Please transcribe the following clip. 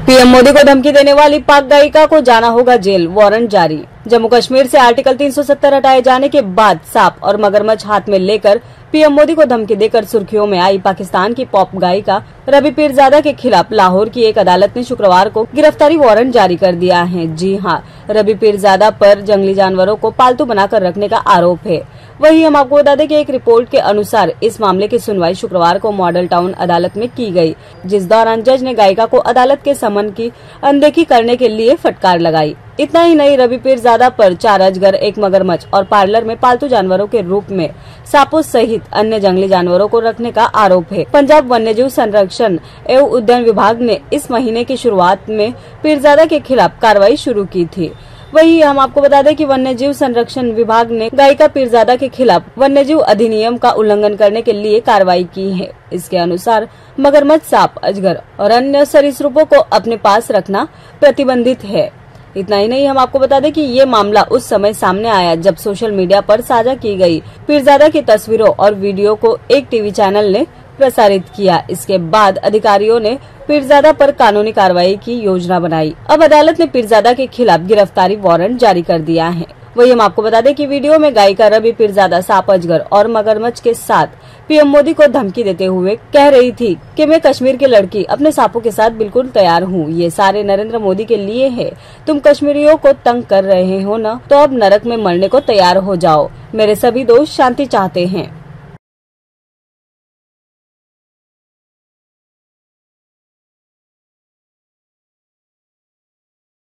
PM Modi को धमकी देने वाली पाक गायिका को जाना होगा जेल, वारंट जारी। जम्मू कश्मीर से आर्टिकल 370 हटाए जाने के बाद सांप और मगरमच्छ हाथ में लेकर पीएम मोदी को धमकी देकर सुर्खियों में आई पाकिस्तान की पॉप गायिका रबी पीरजादा के खिलाफ लाहौर की एक अदालत ने शुक्रवार को गिरफ्तारी वारंट जारी कर दिया है। जी हां, रबी पीरजादा पर जंगली जानवरों को पालतू बनाकर रखने का आरोप है। वहीं हम आपको बता दें कि एक रिपोर्ट के अनुसार इस मामले की सुनवाई शुक्रवार को मॉडल टाउन अदालत में की गई, जिस दौरान जज ने गायिका को अदालत के समन की अनदेखी करने के लिए फटकार लगाई। इतना ही नहीं, रबी पीरजादा पर 4 अजगर, 1 मगरमच्छ और पार्लर में पालतू जानवरों के रूप में सांपों सहित अन्य जंगली जानवरों को रखने का आरोप है। पंजाब वन्यजीव संरक्षण एवं उद्यान विभाग ने इस महीने की शुरुआत में पीरजादा के खिलाफ कार्रवाई शुरू की थी। वहीं हम आपको बता दें कि वन्यजीव संरक्षण विभाग ने गायिका पीरजादा के खिलाफ वन्यजीव अधिनियम का उल्लंघन करने के लिए कार्रवाई की है। इसके अनुसार मगरमच्छ, सांप, अजगर और अन्य सरीसृपों को अपने पास रखना प्रतिबंधित है। इतना ही नहीं, हम आपको बता दें कि ये मामला उस समय सामने आया जब सोशल मीडिया पर साझा की गई पीरजादा की तस्वीरों और वीडियो को एक टीवी चैनल ने प्रसारित किया। इसके बाद अधिकारियों ने पीरजादा पर कानूनी कार्रवाई की योजना बनाई। अब अदालत ने पीरजादा के खिलाफ गिरफ्तारी वारंट जारी कर दिया है। वही हम आपको बता दें कि वीडियो में गायिका रबी पीरजादा सांप, अजगर और मगरमच्छ के साथ पीएम मोदी को धमकी देते हुए कह रही थी कि मैं कश्मीर की लड़की अपने सांपों के साथ बिल्कुल तैयार हूँ। ये सारे नरेंद्र मोदी के लिए है। तुम कश्मीरियों को तंग कर रहे हो न, तो अब नरक में मरने को तैयार हो जाओ। मेरे सभी दोस्त शांति चाहते हैं।